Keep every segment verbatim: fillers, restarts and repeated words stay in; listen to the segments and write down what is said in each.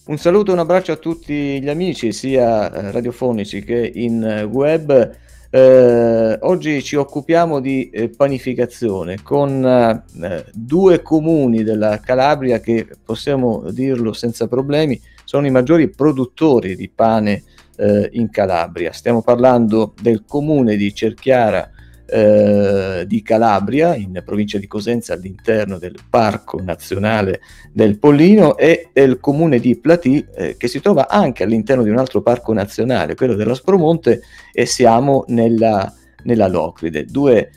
Un saluto e un abbraccio a tutti gli amici, sia eh, radiofonici che in eh, web. Eh, oggi ci occupiamo di eh, panificazione con eh, due comuni della Calabria che, possiamo dirlo senza problemi, sono i maggiori produttori di pane eh, in Calabria. Stiamo parlando del comune di Cerchiara eh, di Calabria, in provincia di Cosenza, all'interno del Parco Nazionale del Pollino, e del comune di Platì, eh, che si trova anche all'interno di un altro parco nazionale, quello dell'Aspromonte, e siamo nella, nella Locride. Due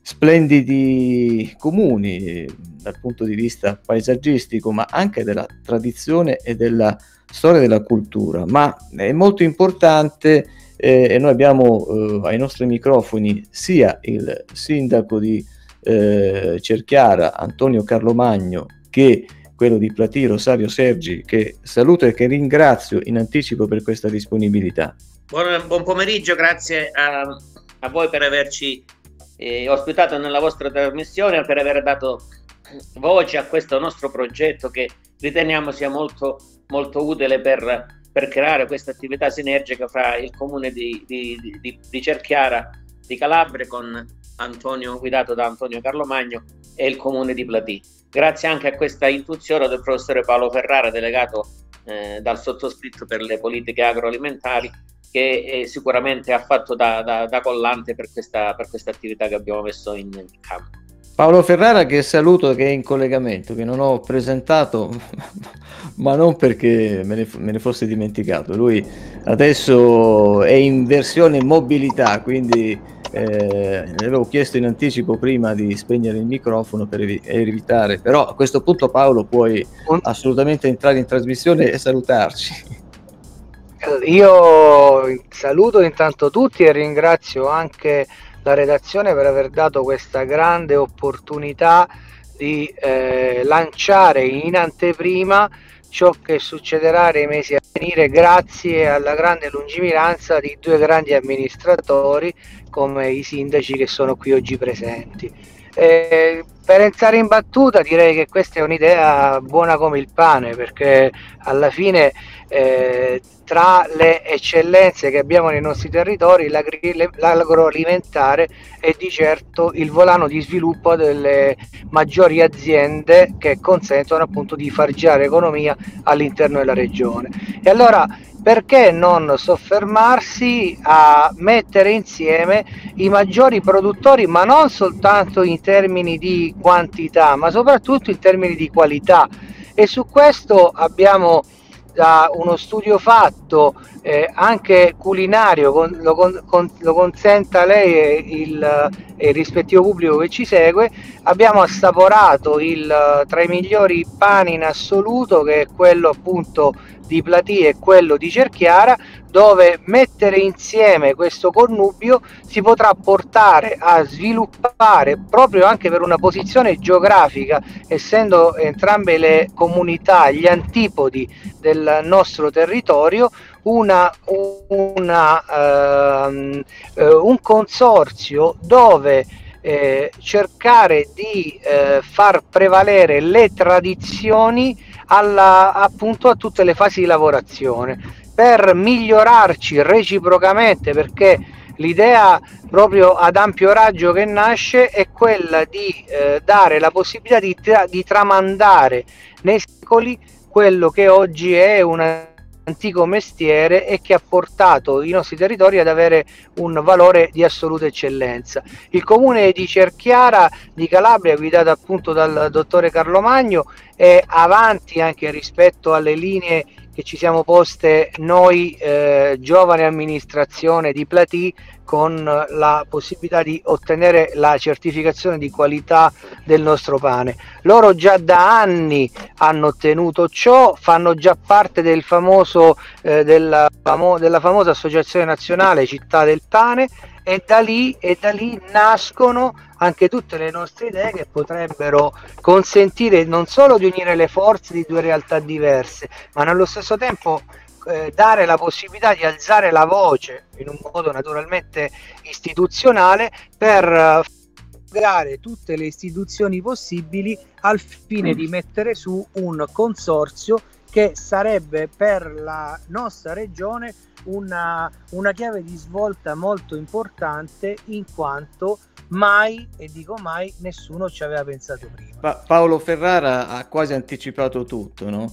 splendidi comuni eh, dal punto di vista paesaggistico, ma anche della tradizione e della storia della cultura. Ma è molto importante, eh, e noi abbiamo eh, ai nostri microfoni sia il sindaco di eh, Cerchiara, Antonio Carlomagno, che quello di Platì, Rosario Sergi, che saluto e che ringrazio in anticipo per questa disponibilità. Buon, buon pomeriggio, grazie a, a voi per averci eh, ospitato nella vostra trasmissione, per aver dato voce a questo nostro progetto che riteniamo sia molto, molto utile per, per creare questa attività sinergica fra il comune di, di, di, di Cerchiara di Calabria, con Antonio, guidato da Antonio Carlomagno, e il comune di Platì. Grazie anche a questa intuizione del professore Paolo Ferrara, delegato eh, dal sottoscritto per le politiche agroalimentari, che eh, sicuramente ha fatto da, da, da collante per questa, per questa attività che abbiamo messo in, in campo. Paolo Ferrara, che saluto, che è in collegamento, che non ho presentato, ma non perché me ne, me ne fosse dimenticato. Lui adesso è in versione mobilità, quindi eh, ne avevo chiesto in anticipo prima di spegnere il microfono per evi evitare, però a questo punto Paolo puoi assolutamente entrare in trasmissione e salutarci. Io saluto intanto tutti e ringrazio anche la redazione per aver dato questa grande opportunità di eh, lanciare in anteprima ciò che succederà nei mesi a venire, grazie alla grande lungimiranza di due grandi amministratori come i sindaci che sono qui oggi presenti. Eh, per entrare in battuta, direi che questa è un'idea buona come il pane, perché alla fine eh, tra le eccellenze che abbiamo nei nostri territori, l'agroalimentare è di certo il volano di sviluppo delle maggiori aziende che consentono appunto di far girare economia all'interno della regione. E allora perché non soffermarsi a mettere insieme i maggiori produttori, ma non soltanto in termini di quantità, ma soprattutto in termini di qualità. E su questo abbiamo da uno studio fatto eh, anche culinario, con, lo, con, lo consenta lei e il, e il rispettivo pubblico che ci segue, abbiamo assaporato il, tra i migliori pani in assoluto, che è quello appunto di Platì e quello di Cerchiara, dove mettere insieme questo connubio si potrà portare a sviluppare, proprio anche per una posizione geografica, essendo entrambe le comunità gli antipodi del nostro territorio, una, una, uh, uh, un consorzio dove eh, cercare di eh, far prevalere le tradizioni alla, appunto a tutte le fasi di lavorazione, per migliorarci reciprocamente, perché l'idea proprio ad ampio raggio che nasce è quella di eh, dare la possibilità di, tra di tramandare nei secoli quello che oggi è un antico mestiere e che ha portato i nostri territori ad avere un valore di assoluta eccellenza. Il comune di Cerchiara di Calabria, guidato appunto dal dottore Carlomagno, è avanti anche rispetto alle linee che ci siamo poste noi eh, giovane amministrazione di Platì, con la possibilità di ottenere la certificazione di qualità del nostro pane. Loro già da anni hanno ottenuto ciò, fanno già parte del famoso, eh, della, famo della famosa Associazione Nazionale Città del Pane, e da lì, e da lì nascono anche tutte le nostre idee che potrebbero consentire non solo di unire le forze di due realtà diverse, ma nello stesso tempo eh, dare la possibilità di alzare la voce in un modo naturalmente istituzionale per tutte le istituzioni possibili al fine di mettere su un consorzio che sarebbe per la nostra regione una, una chiave di svolta molto importante, in quanto mai, e dico mai, nessuno ci aveva pensato prima. Pa- Paolo Ferrara ha quasi anticipato tutto, no?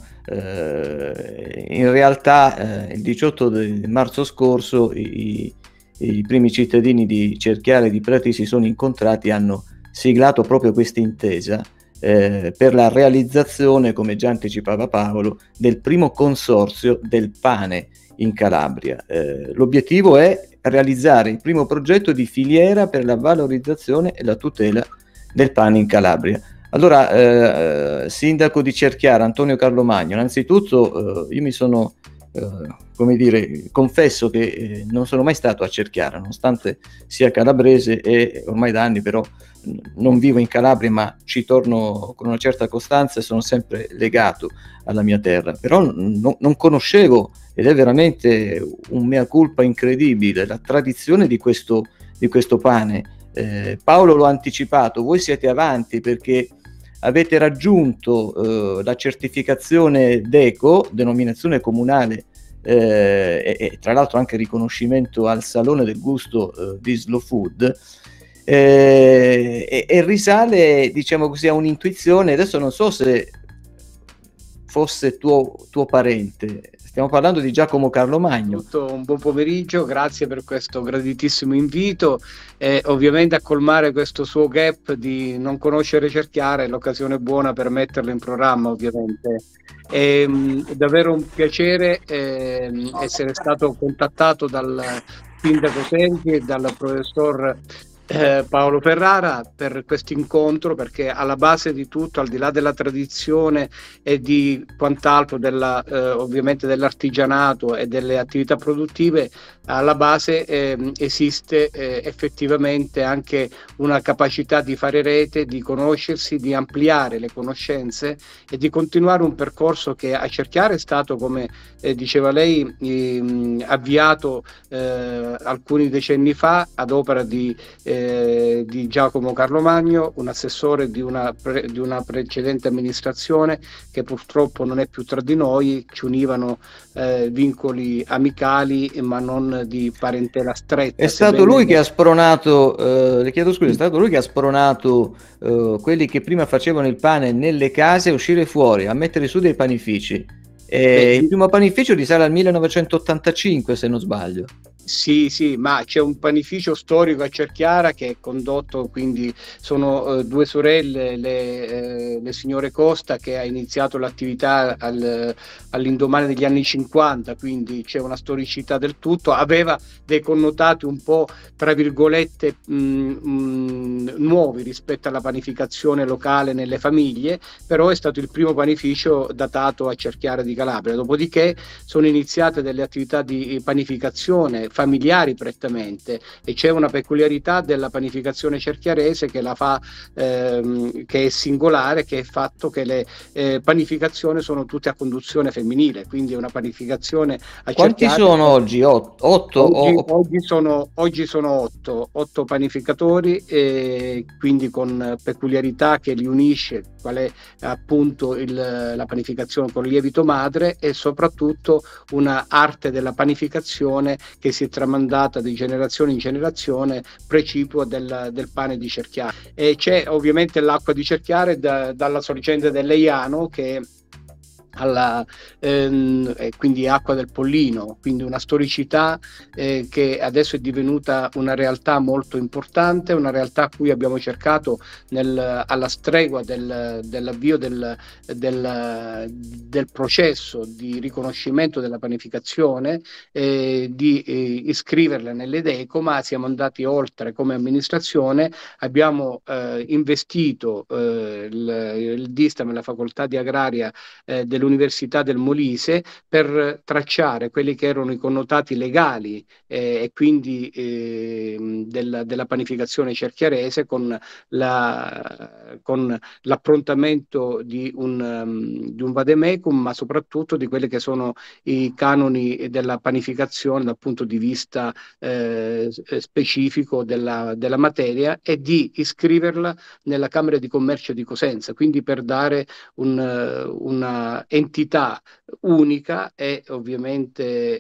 Eh, in realtà eh, il diciotto di marzo scorso i, i primi cittadini di Cerchiara e di Prati si sono incontrati e hanno siglato proprio questa intesa eh, per la realizzazione, come già anticipava Paolo, del primo consorzio del pane in Calabria. Eh, l'obiettivo è realizzare il primo progetto di filiera per la valorizzazione e la tutela del pane in Calabria. Allora, eh, sindaco di Cerchiara, Antonio Carlomagno, innanzitutto eh, io mi sono, eh, come dire, confesso che eh, non sono mai stato a Cerchiara, nonostante sia calabrese e ormai da anni però non vivo in Calabria, ma ci torno con una certa costanza e sono sempre legato alla mia terra. Però no, non conoscevo, ed è veramente un mea culpa incredibile, la tradizione di questo, di questo pane. Eh, Paolo lo ha anticipato, voi siete avanti perché avete raggiunto eh, la certificazione DECO, denominazione comunale, eh, e, e tra l'altro anche riconoscimento al Salone del Gusto eh, di Slow Food, eh, e, e risale, diciamo così, a un'intuizione. Adesso non so se fosse tuo, tuo parente. Stiamo parlando di Giacomo Carlomagno. Tutto un buon pomeriggio, grazie per questo graditissimo invito e ovviamente a colmare questo suo gap di non conoscere Cerchiara è l'occasione buona per metterlo in programma, ovviamente. È, è davvero un piacere eh, essere stato contattato dal sindaco Sensi e dal professor Eh, Paolo Ferrara per questo incontro, perché alla base di tutto, al di là della tradizione e di quant'altro, della, eh, ovviamente dell'artigianato e delle attività produttive, alla base eh, esiste eh, effettivamente anche una capacità di fare rete, di conoscersi, di ampliare le conoscenze e di continuare un percorso che a Cerchiara è stato, come eh, diceva lei, eh, avviato eh, alcuni decenni fa ad opera di Eh, di Giacomo Carlomagno, un assessore di una, pre, di una precedente amministrazione che purtroppo non è più tra di noi. Ci univano eh, vincoli amicali ma non di parentela stretta. È stato lui che ha spronato, eh, le chiedo scusa, è stato lui che ha spronato eh, quelli che prima facevano il pane nelle case a uscire fuori, a mettere su dei panifici. E Beh, il primo panificio risale al millenovecentottantacinque, se non sbaglio. Sì, sì, ma c'è un panificio storico a Cerchiara che è condotto, quindi sono eh, due sorelle, le, eh, le signore Costa, che ha iniziato l'attività al, all'indomani degli anni cinquanta, quindi c'è una storicità del tutto, aveva dei connotati un po', tra virgolette, mh, mh, nuovi rispetto alla panificazione locale nelle famiglie, però è stato il primo panificio datato a Cerchiara di Calabria. Dopodiché sono iniziate delle attività di panificazione familiari prettamente, e c'è una peculiarità della panificazione cerchiarese che la fa ehm, che è singolare, che è il fatto che le eh, panificazioni sono tutte a conduzione femminile, quindi è una panificazione a Quanti Cerchiara. sono oggi? Otto? otto Oggi, o... oggi sono, oggi sono otto, otto panificatori, e quindi con peculiarità che li unisce, qual è appunto il, la panificazione con lievito madre, e soprattutto una arte della panificazione che si è tramandata di generazione in generazione, precipua del, del pane di Cerchiara. E c'è ovviamente l'acqua di Cerchiara da, dalla sorgente dell'Eiano, che alla, ehm, quindi acqua del Pollino, quindi una storicità eh, che adesso è divenuta una realtà molto importante, una realtà a cui abbiamo cercato nel, alla stregua del, dell'avvio del, del, del processo di riconoscimento della panificazione, eh, di eh, iscriverla nelle DECO, ma siamo andati oltre. Come amministrazione abbiamo eh, investito eh, il, il Distam e la facoltà di agraria eh, del dell'Università del Molise per tracciare quelli che erano i connotati legali eh, e quindi eh, del, della panificazione cerchiarese con la, con l'approntamento di un, um, di un vademecum, ma soprattutto di quelli che sono i canoni della panificazione dal punto di vista eh, specifico della, della materia e di iscriverla nella Camera di Commercio di Cosenza, quindi per dare un, una entità unica e ovviamente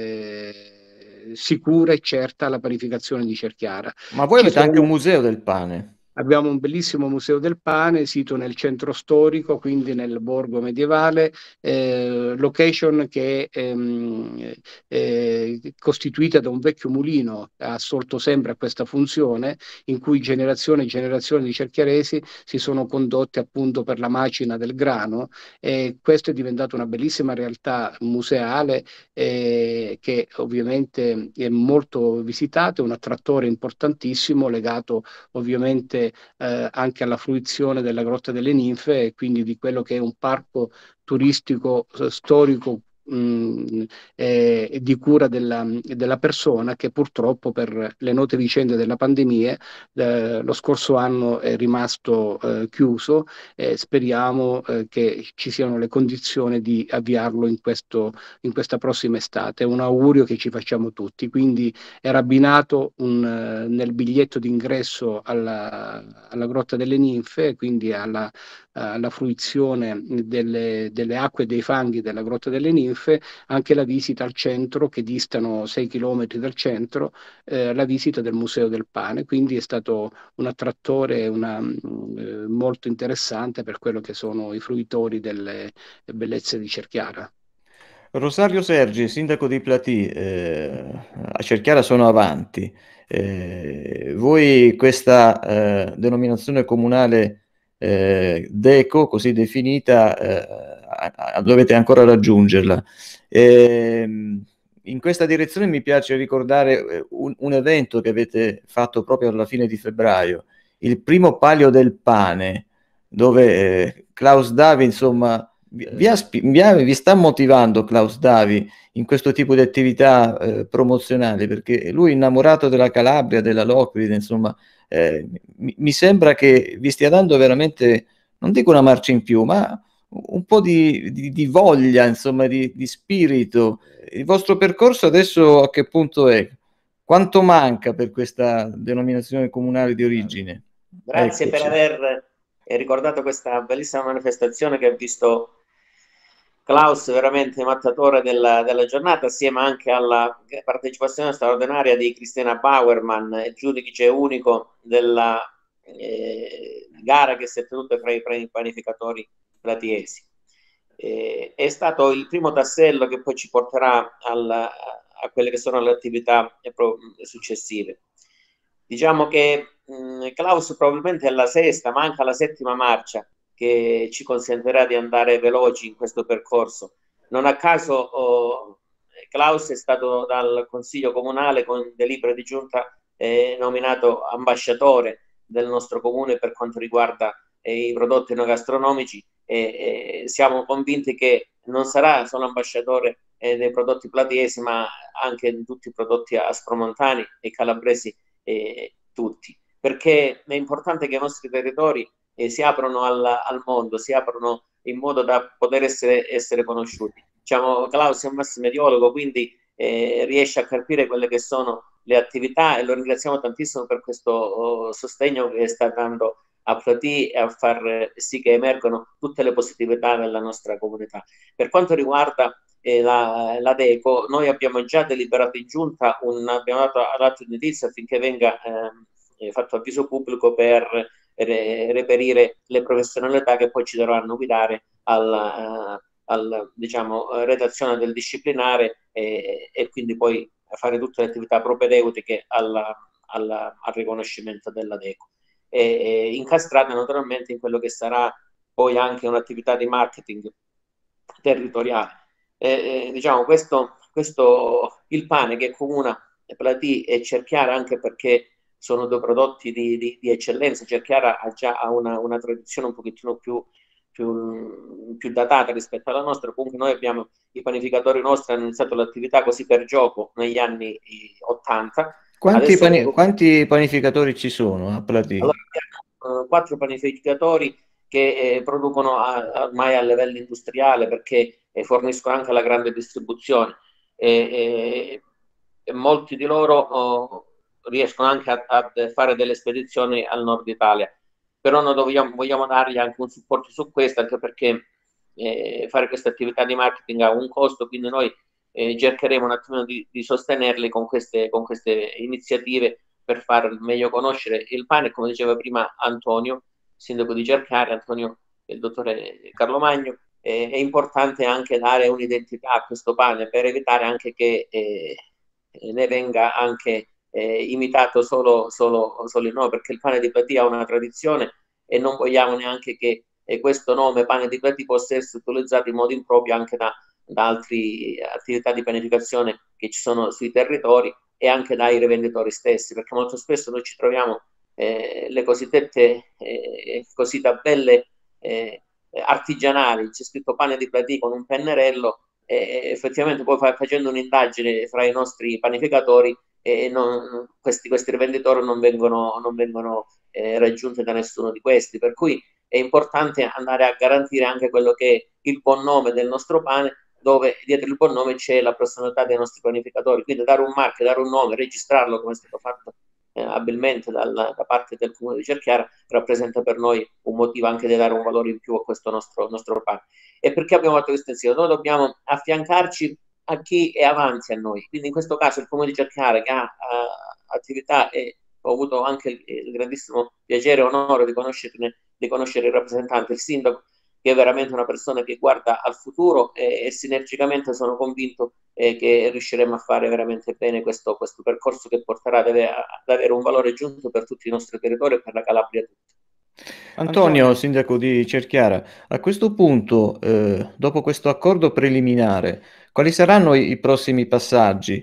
eh, sicura e certa alla panificazione di Cerchiara. Ma voi Ci avete anche un sono... museo del pane. Abbiamo un bellissimo museo del pane, sito nel centro storico, quindi nel borgo medievale, eh, location che è ehm, eh, costituita da un vecchio mulino, ha assolto sempre a questa funzione, in cui generazioni e generazioni di cerchiaresi si sono condotte appunto per la macina del grano, e questo è diventato una bellissima realtà museale eh, che ovviamente è molto visitata, è un attrattore importantissimo legato ovviamente eh, anche alla fruizione della Grotta delle Ninfe e quindi di quello che è un parco turistico eh, storico mh, eh, di cura della, della persona, che purtroppo per le note vicende della pandemia eh, lo scorso anno è rimasto eh, chiuso e speriamo eh, che ci siano le condizioni di avviarlo in, questo, in questa prossima estate. È un augurio che ci facciamo tutti, quindi era abbinato un, eh, nel biglietto d'ingresso alla, alla Grotta delle Ninfe, quindi alla, alla fruizione delle, delle acque e dei fanghi della Grotta delle Ninfe, anche la visita al centro, che distano sei chilometri dal centro, eh, la visita del Museo del Pane, quindi è stato un attrattore una, eh, molto interessante per quello che sono i fruitori delle bellezze di Cerchiara. Rosario Sergi, sindaco di Platì, eh, a Cerchiara sono avanti. Eh, voi questa eh, denominazione comunale eh, DECO, così definita, eh, dovete ancora raggiungerla. Eh, in questa direzione mi piace ricordare un, un evento che avete fatto proprio alla fine di febbraio, il primo Palio del Pane, dove eh, Klaus Davi, insomma, vi, ha, vi, ha, vi sta motivando Klaus Davi in questo tipo di attività eh, promozionali, perché lui è innamorato della Calabria, della Locride, insomma, eh, mi, mi sembra che vi stia dando veramente, non dico una marcia in più, ma un po' di, di, di voglia, insomma, di, di spirito. Il vostro percorso adesso a che punto è? Quanto manca per questa denominazione comunale di origine? Grazie Eccoci. per aver ricordato questa bellissima manifestazione che ha visto Klaus veramente mattatore della, della giornata, assieme anche alla partecipazione straordinaria di Cristina Bauerman, giudice unico della eh, gara che si è tenuta fra i, fra i panificatori platiesi. Eh, è stato il primo tassello che poi ci porterà alla, a quelle che sono le attività successive. Diciamo che mh, Klaus probabilmente è la sesta, ma anche la settima marcia che ci consentirà di andare veloci in questo percorso. Non a caso oh, Klaus è stato dal Consiglio Comunale con delibera di giunta eh, nominato ambasciatore del nostro comune per quanto riguarda eh, i prodotti enogastronomici e eh, siamo convinti che non sarà solo ambasciatore eh, dei prodotti platiesi, ma anche di tutti i prodotti aspromontani e calabresi eh, tutti, perché è importante che i nostri territori eh, si aprono al, al mondo, si aprono in modo da poter essere, essere conosciuti. Diciamo, Klaus è un massimediologo, quindi eh, riesce a capire quelle che sono le attività e lo ringraziamo tantissimo per questo oh, sostegno che sta dando a Platì e a far sì che emergano tutte le positività della nostra comunità. Per quanto riguarda eh, la, la DECO, noi abbiamo già deliberato in giunta, un, abbiamo dato all'atto di notizia affinché venga eh, fatto avviso pubblico per re, reperire le professionalità che poi ci dovranno guidare alla, uh, al, diciamo, redazione del disciplinare e, e quindi poi fare tutte le attività propedeutiche alla, alla, al riconoscimento della DECO. E, e incastrate naturalmente in quello che sarà poi anche un'attività di marketing territoriale. E, e, diciamo, questo, questo, il pane che comuna Platì e Cerchiara, anche perché sono due prodotti di, di, di eccellenza. Cerchiara ha già una, una tradizione un pochettino più più, più datata rispetto alla nostra. Comunque noi abbiamo, i panificatori nostri hanno iniziato l'attività così per gioco negli anni ottanta. Quanti, Adesso pani- quanti panificatori ci sono a Platì? allora, abbiamo, eh, quattro panificatori che eh, producono a, ormai a livello industriale, perché eh, forniscono anche la grande distribuzione. E, e, e molti di loro oh, riescono anche a, a fare delle spedizioni al nord Italia. Però noi dobbiamo, vogliamo dargli anche un supporto su questo, anche perché eh, fare questa attività di marketing ha un costo, quindi noi eh, cercheremo un attimino di, di sostenerli con queste, con queste iniziative per far meglio conoscere il pane. Come diceva prima Antonio, sindaco di Cerchiara, Antonio, il dottore Carlo Magno, eh, è importante anche dare un'identità a questo pane per evitare anche che eh, ne venga anche eh, imitato solo, solo, solo il nome, perché il pane di Platì ha una tradizione e non vogliamo neanche che eh, questo nome pane di Platì possa essere utilizzato in modo improprio anche da, da altre attività di pianificazione che ci sono sui territori e anche dai rivenditori stessi, perché molto spesso noi ci troviamo eh, le cosiddette eh, così tabelle eh, artigianali, c'è scritto pane di Platì con un pennarello, e effettivamente poi facendo un'indagine fra i nostri panificatori e non, questi, questi rivenditori non vengono, non vengono eh, raggiunti da nessuno di questi, per cui è importante andare a garantire anche quello che è il buon nome del nostro pane, dove dietro il buon nome c'è la personalità dei nostri panificatori, quindi dare un marchio, dare un nome, registrarlo come è stato fatto eh, abilmente dal, da parte del Comune di Cerchiara, rappresenta per noi un motivo anche di dare un valore in più a questo nostro, nostro pane. E perché abbiamo fatto questo insieme? Noi dobbiamo affiancarci a chi è avanti a noi, quindi in questo caso il Comune di Cerchiara, che ha uh, attività, e ho avuto anche il, il grandissimo piacere e onore di conoscere, di conoscere il rappresentante, il sindaco, che è veramente una persona che guarda al futuro, e, e sinergicamente sono convinto eh, che riusciremo a fare veramente bene questo, questo percorso che porterà ad avere, ad avere un valore aggiunto per tutti i nostri territori e per la Calabria tutta. Antonio, sindaco di Cerchiara, a questo punto, eh, dopo questo accordo preliminare, quali saranno i, i prossimi passaggi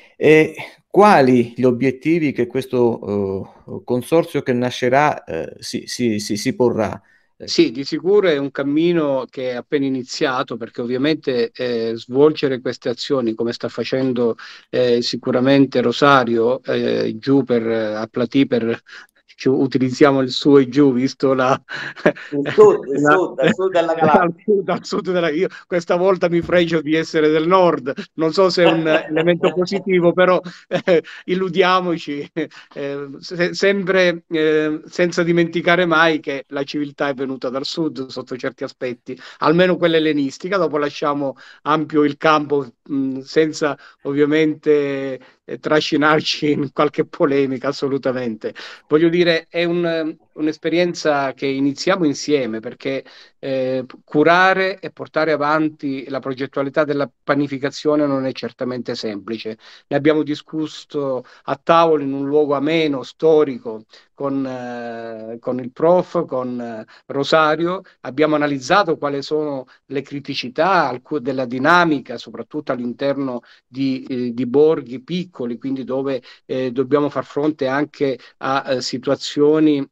e quali gli obiettivi che questo eh, consorzio che nascerà eh, si, si, si, si porrà? Sì, di sicuro è un cammino che è appena iniziato, perché ovviamente eh, svolgere queste azioni come sta facendo eh, sicuramente Rosario eh, giù per a Platì, per utilizziamo il su e giù, visto la, il sud, il la, sud, al sud della Calabria. Dal sud della, io questa volta mi fregio di essere del nord, non so se è un elemento positivo, però eh, illudiamoci, eh, se, sempre eh, senza dimenticare mai che la civiltà è venuta dal sud sotto certi aspetti, almeno quella ellenistica. Dopo lasciamo ampio il campo mh, senza ovviamente eh, trascinarci in qualche polemica, assolutamente. Voglio dire, è un, un'esperienza che iniziamo insieme, perché eh, curare e portare avanti la progettualità della panificazione non è certamente semplice. Ne abbiamo discusso a tavola in un luogo ameno, storico, con, eh, con il prof, con eh, Rosario. Abbiamo analizzato quali sono le criticità della dinamica, soprattutto all'interno di, eh, di borghi piccoli, quindi dove eh, dobbiamo far fronte anche a eh, situazioni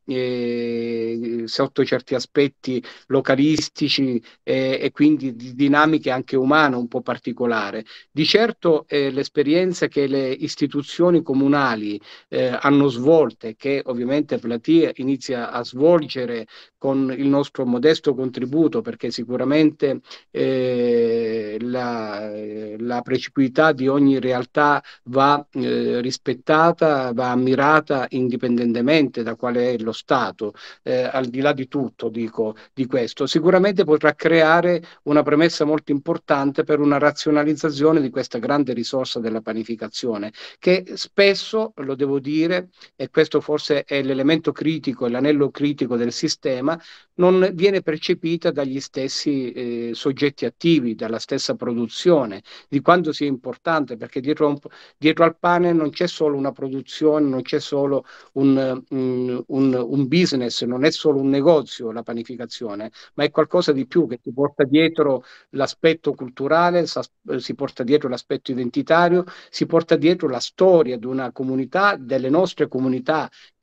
eh, sotto certi aspetti localistici eh, e quindi di dinamiche anche umane un po' particolari. Di certo eh, l'esperienza che le istituzioni comunali eh, hanno svolte, che ovviamente Platì inizia a svolgere con il nostro modesto contributo, perché sicuramente eh, la, la precipità di ogni realtà va eh, rispettata, va ammirata indipendentemente da quale è lo stato, eh, al di là di tutto, dico, di questo. Sicuramente potrà creare una premessa molto importante per una razionalizzazione di questa grande risorsa della panificazione, che spesso, lo devo dire, e questo forse è l'elemento critico, l'anello critico del sistema, non viene percepita dagli stessi eh, soggetti attivi, dalla stessa produzione, di quanto sia importante, perché dietro, un, dietro al pane non c'è solo una produzione, non c'è solo un, un, un, un business, non è solo un negozio la panificazione, ma è qualcosa di più, che si porta dietro l'aspetto culturale, si porta dietro l'aspetto identitario, si porta dietro la storia di una comunità, delle nostre comunità, che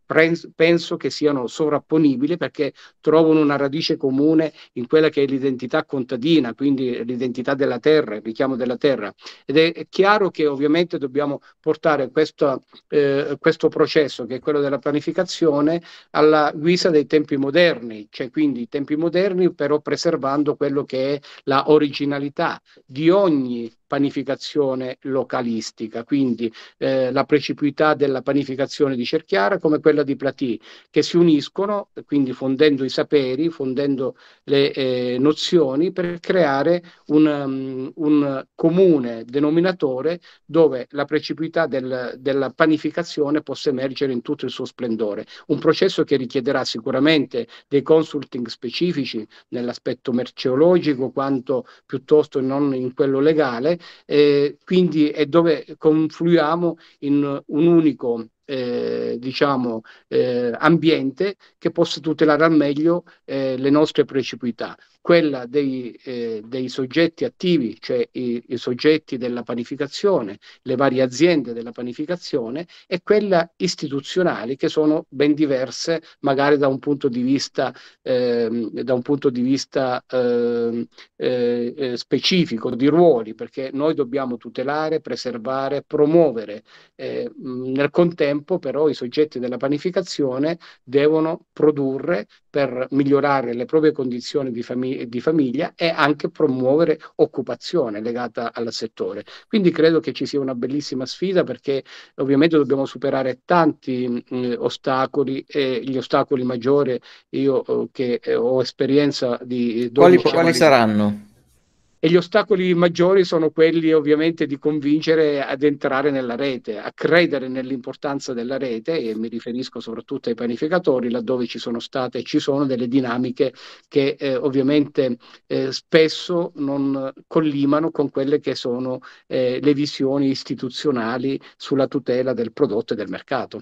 penso che siano sovrapponibili, perché trovano una radice comune in quella che è l'identità contadina, quindi l'identità della terra, il richiamo della terra. Ed è, è chiaro che ovviamente dobbiamo portare questo, eh, questo processo, che è quello della pianificazione, alla guisa dei tempi moderni, cioè quindi i tempi moderni però preservando quello che è la originalità di ogni panificazione localistica, quindi eh, la precipità della panificazione di Cerchiara come quella di Platì, che si uniscono, quindi fondendo i saperi, fondendo le eh, nozioni, per creare un, um, un comune denominatore dove la precipità del, della panificazione possa emergere in tutto il suo splendore. Un processo che richiederà sicuramente dei consulting specifici nell'aspetto merceologico, quanto piuttosto non in quello legale, eh, quindi è dove confluiamo in un unico eh, diciamo eh, ambiente che possa tutelare al meglio eh, le nostre precipità, quella dei, eh, dei soggetti attivi, cioè i, i soggetti della panificazione, le varie aziende della panificazione, e quella istituzionali, che sono ben diverse magari da un punto di vista eh, da un punto di vista eh, eh, specifico di ruoli, perché noi dobbiamo tutelare, preservare, promuovere. Eh, nel contempo però i soggetti della panificazione devono produrre per migliorare le proprie condizioni di, famig- di famiglia e anche promuovere occupazione legata al settore. Quindi credo che ci sia una bellissima sfida, perché ovviamente dobbiamo superare tanti mh, ostacoli, e gli ostacoli maggiori, io eh, che eh, ho esperienza di Quali, dodici quali anni. saranno? E gli ostacoli maggiori sono quelli ovviamente di convincere ad entrare nella rete, a credere nell'importanza della rete, e mi riferisco soprattutto ai panificatori, laddove ci sono state e ci sono delle dinamiche che eh, ovviamente eh, spesso non collimano con quelle che sono eh, le visioni istituzionali sulla tutela del prodotto e del mercato.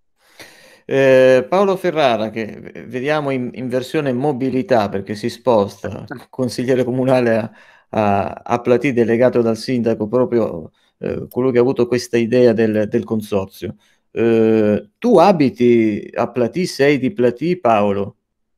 Eh, Paolo Ferrara, che vediamo in, in versione mobilità perché si sposta, consigliere comunale a, a, a Platì, delegato dal sindaco, proprio eh, colui che ha avuto questa idea del, del consorzio. Eh, tu abiti a Platì, sei di Platì, Paolo?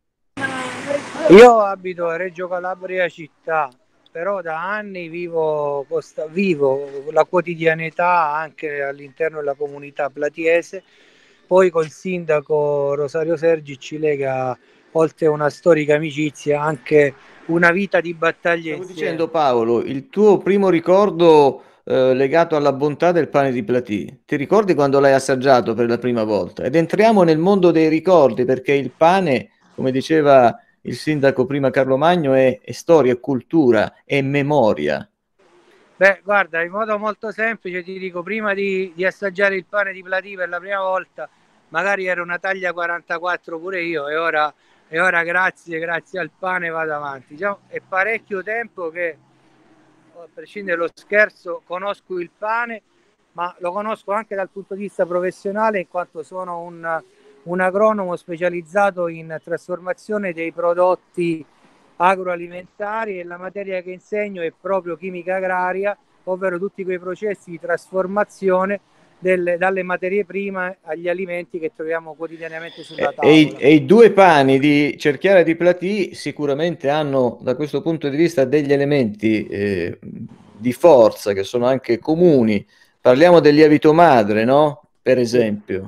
Io abito a Reggio Calabria città, però da anni vivo, costa, vivo la quotidianità anche all'interno della comunità platiese. Poi col sindaco Rosario Sergi ci lega, oltre a una storica amicizia, anche una vita di battaglie Stavo insieme. dicendo, Paolo, il tuo primo ricordo eh, legato alla bontà del pane di Platì, ti ricordi quando l'hai assaggiato per la prima volta? Ed entriamo nel mondo dei ricordi, perché il pane, come diceva il sindaco prima Carlo Magno, è, è storia, è cultura, è memoria. Beh, guarda, in modo molto semplice ti dico, prima di, di assaggiare il pane di Platì per la prima volta, magari era una taglia quarantaquattro pure io, e ora, e ora grazie, grazie al pane vado avanti. Diciamo, è parecchio tempo che, a prescindere dallo scherzo, conosco il pane, ma lo conosco anche dal punto di vista professionale, in quanto sono un, un agronomo specializzato in trasformazione dei prodotti agroalimentari, e la materia che insegno è proprio chimica agraria, ovvero tutti quei processi di trasformazione delle, dalle materie prime agli alimenti che troviamo quotidianamente sulla E, e i, tavola. e i due pani di Cerchiara e di Platì sicuramente hanno, da questo punto di vista, degli elementi eh, di forza che sono anche comuni. Parliamo del lievito madre, no? Per esempio.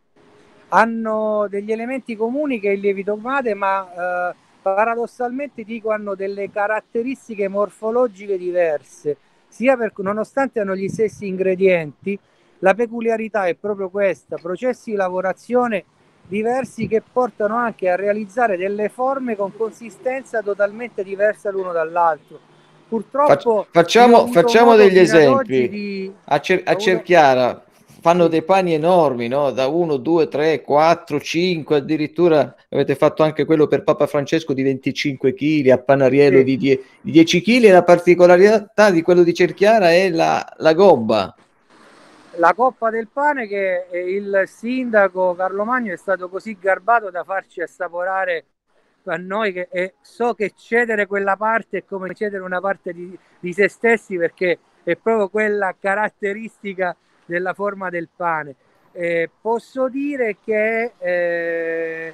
Hanno degli elementi comuni che è il lievito madre, ma eh, paradossalmente dico hanno delle caratteristiche morfologiche diverse, sia per, nonostante hanno gli stessi ingredienti, la peculiarità è proprio questa: processi di lavorazione diversi che portano anche a realizzare delle forme con consistenza totalmente diversa l'uno dall'altro. Purtroppo io ho facciamo, avuto facciamo modo degli fino ad oggi esempi. di... A, Cer- a ho avuto... Cerchiara fanno Sì. dei pani enormi, no? Da uno, due, tre, quattro, cinque, addirittura avete fatto anche quello per Papa Francesco di venticinque chili, a Panariello Sì. di, die- di dieci chili, e la particolarità di quello di Cerchiara è la, la gobba. La coppa del pane che il sindaco Carlo Magno è stato così garbato da farci assaporare a noi, che e so che cedere quella parte è come cedere una parte di, di se stessi, perché è proprio quella caratteristica della forma del pane. Eh, posso dire che eh, eh,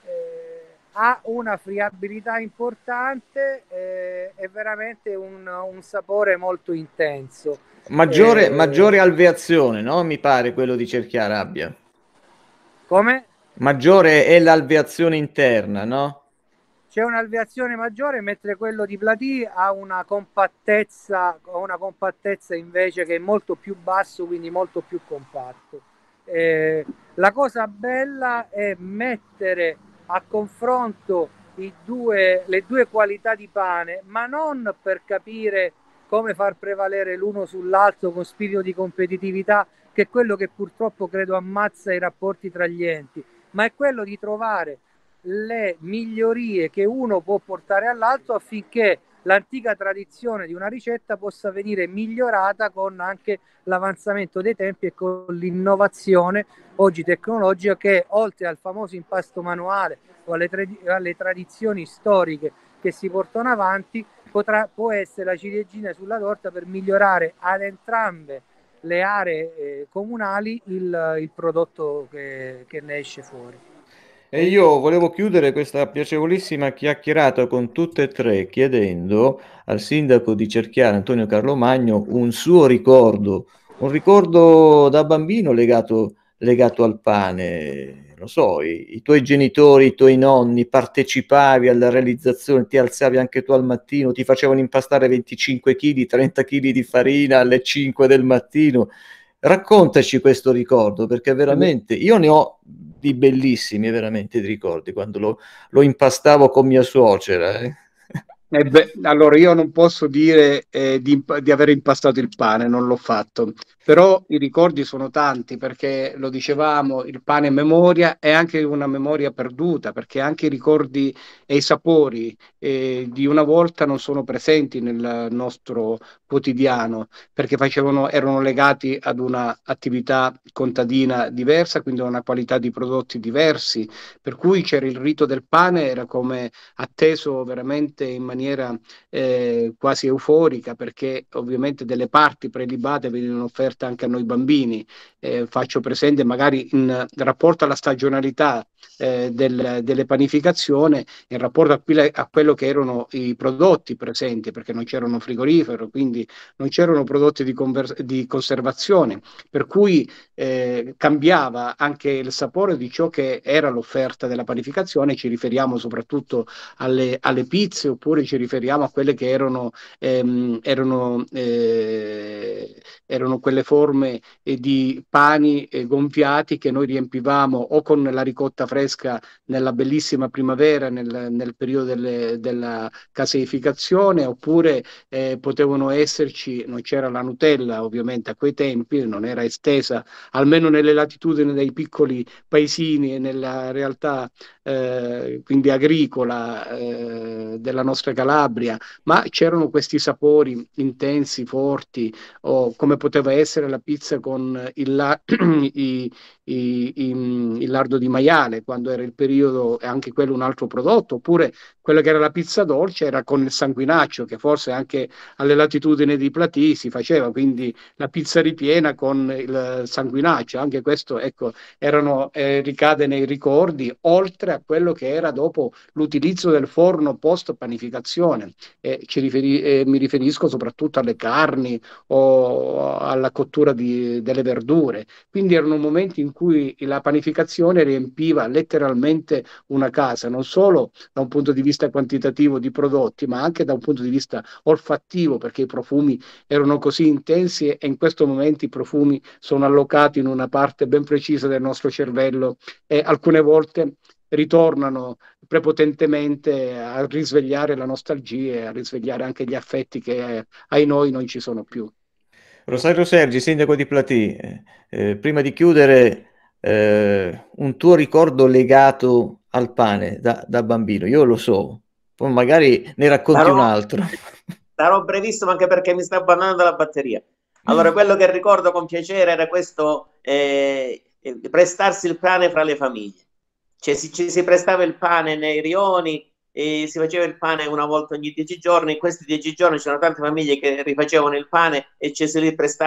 ha una friabilità importante, eh, e veramente un, un sapore molto intenso. Maggiore, Eh, maggiore alveazione, no? Mi pare quello di Cerchiara abbia. come? Maggiore è l'alveazione interna, no? C'è un'alveazione maggiore, mentre quello di Platì ha una compattezza, una compattezza invece che è molto più basso, quindi molto più compatto. Eh, la cosa bella è mettere a confronto i due, le due qualità di pane, ma non per capire come far prevalere l'uno sull'altro con spirito di competitività, che è quello che purtroppo credo ammazza i rapporti tra gli enti, ma è quello di trovare le migliorie che uno può portare all'altro affinché l'antica tradizione di una ricetta possa venire migliorata con anche l'avanzamento dei tempi e con l'innovazione oggi tecnologica, che oltre al famoso impasto manuale o alle, tra- alle tradizioni storiche che si portano avanti, potrà, può essere la ciliegina sulla torta per migliorare ad entrambe le aree eh, comunali il, il prodotto che, che ne esce fuori. E io volevo chiudere questa piacevolissima chiacchierata con tutte e tre chiedendo al sindaco di Cerchiara, Antonio Carlo Magno, un suo ricordo, un ricordo da bambino legato, legato al pane. Lo so, i, i tuoi genitori, i tuoi nonni, partecipavi alla realizzazione, ti alzavi anche tu al mattino, ti facevano impastare venticinque chili, trenta chili di farina alle cinque del mattino. Raccontaci questo ricordo, perché veramente io ne ho di bellissimi, veramente di ricordi, quando lo, lo impastavo con mia suocera. Eh. Eh beh, allora io non posso dire eh, di, imp- di aver impastato il pane, non l'ho fatto, però i ricordi sono tanti perché lo dicevamo, il pane è memoria, è anche una memoria perduta perché anche i ricordi e i sapori eh, di una volta non sono presenti nel nostro quotidiano perché facevano, erano legati ad una attività contadina diversa, quindi a una qualità di prodotti diversi, per cui c'era il rito del pane, era come atteso veramente in maniera eh, quasi euforica, perché ovviamente delle parti prelibate venivano offerte anche a noi bambini. Eh, faccio presente magari in rapporto alla stagionalità eh, del, delle panificazioni, in rapporto a, quelle, a, quello che erano i prodotti presenti, perché non c'erano frigorifero, quindi non c'erano prodotti di, conver- di conservazione, per cui eh, cambiava anche il sapore di ciò che era l'offerta della panificazione. Ci riferiamo soprattutto alle, alle pizze, oppure ci riferiamo a quelle che erano, ehm, erano, eh, erano quelle forme eh, di pani eh, gonfiati che noi riempivamo o con la ricotta fresca nella bellissima primavera, nel, nel periodo delle, della caseificazione, oppure eh, potevano esserci, non c'era la Nutella ovviamente a quei tempi, non era estesa almeno nelle latitudini dei piccoli paesini e nella realtà eh, quindi agricola eh, della nostra Calabria, ma c'erano questi sapori intensi, forti, o come poteva essere la pizza con il, la- i, i- i- il lardo di maiale, quando era il periodo, e anche quello un altro prodotto, oppure quella che era la pizza dolce era con il sanguinaccio, che forse anche alle latitudini di Platì si faceva, quindi la pizza ripiena con il sanguinaccio, anche questo ecco, erano, eh, ricade nei ricordi, oltre a quello che era dopo l'utilizzo del forno post panificazione. Eh, ci riferi- eh, mi riferisco soprattutto alle carni o alla cottura di- delle verdure. Quindi erano momenti in cui la panificazione riempiva letteralmente una casa, non solo da un punto di vista quantitativo di prodotti, ma anche da un punto di vista olfattivo, perché i profumi erano così intensi e in questo momento i profumi sono allocati in una parte ben precisa del nostro cervello e alcune volte ritornano prepotentemente a risvegliare la nostalgia e a risvegliare anche gli affetti che eh, ai noi non ci sono più. Rosario Sergi, sindaco di Platì, eh, eh, prima di chiudere, eh, un tuo ricordo legato al pane da, da bambino, io lo so, poi magari ne racconti un Sarò, altro. sarò brevissimo anche perché mi sta abbandonando la batteria. Allora, quello che ricordo con piacere era questo, eh, eh, prestarsi il pane fra le famiglie. Cioè, si, ci si prestava il pane nei rioni e si faceva il pane una volta ogni dieci giorni. In questi dieci giorni c'erano tante famiglie che rifacevano il pane e ci si riprestava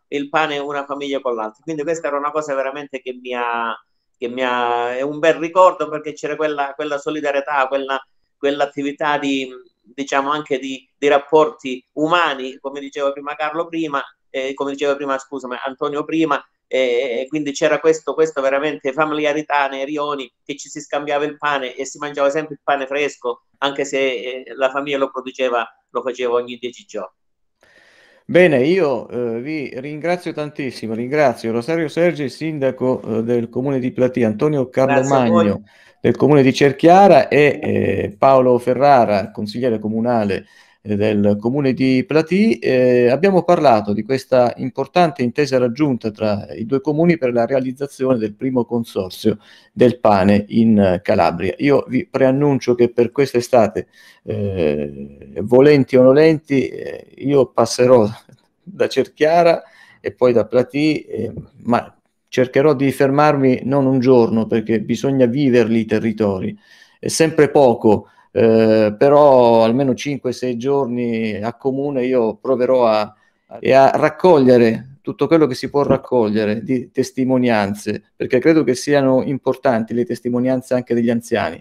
il pane una famiglia con l'altra. Quindi questa era una cosa veramente che mi ha, che mi ha è un bel ricordo, perché c'era quella, quella solidarietà, quella, quell'attività di, diciamo, anche di, di rapporti umani, come diceva prima Carlo prima, eh, come diceva prima, scusami, Antonio prima, e eh, quindi c'era questo, questo veramente familiarità nei rioni, che ci si scambiava il pane e si mangiava sempre il pane fresco, anche se eh, la famiglia lo produceva, lo faceva ogni dieci giorni. Bene, io eh, vi ringrazio tantissimo, ringrazio Rosario Sergi, sindaco eh, del comune di Platì, Antonio Carlo Grazie a voi. Magno del comune di Cerchiara e eh, Paolo Ferrara, consigliere comunale eh, del comune di Platì. Eh, abbiamo parlato di questa importante intesa raggiunta tra i due comuni per la realizzazione del primo consorzio del pane in Calabria. Io vi preannuncio che per quest'estate, eh, volenti o nolenti, eh, io passerò da Cerchiara e poi da Platì, eh, ma cercherò di fermarmi non un giorno, perché bisogna viverli i territori. È sempre poco, eh, però almeno cinque sei giorni a comune io proverò a, a, a raccogliere tutto quello che si può raccogliere di testimonianze, perché credo che siano importanti le testimonianze anche degli anziani.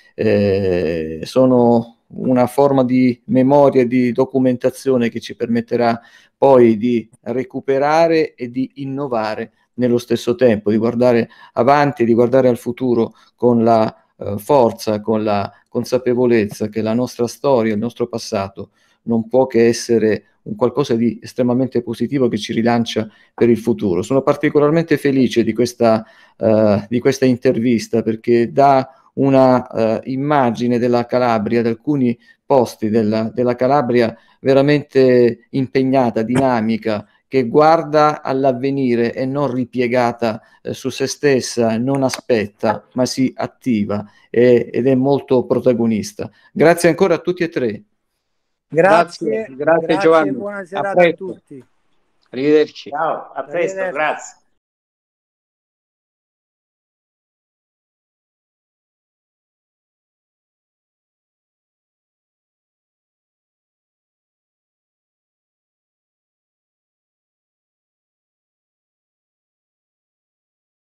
Eh, sono una forma di memoria e di documentazione che ci permetterà poi di recuperare e di innovare nello stesso tempo, di guardare avanti, di guardare al futuro con la eh, forza, con la consapevolezza che la nostra storia, il nostro passato non può che essere un qualcosa di estremamente positivo che ci rilancia per il futuro. Sono particolarmente felice di questa, uh, di questa intervista, perché dà una uh, immagine della Calabria, di alcuni posti della, della Calabria veramente impegnata, dinamica, che guarda all'avvenire e non ripiegata eh, su se stessa, non aspetta, ma si attiva e, ed è molto protagonista. Grazie ancora a tutti e tre. Grazie, grazie, grazie, grazie Giovanni. buona serata a, a tutti. Arrivederci. Ciao, a presto, grazie.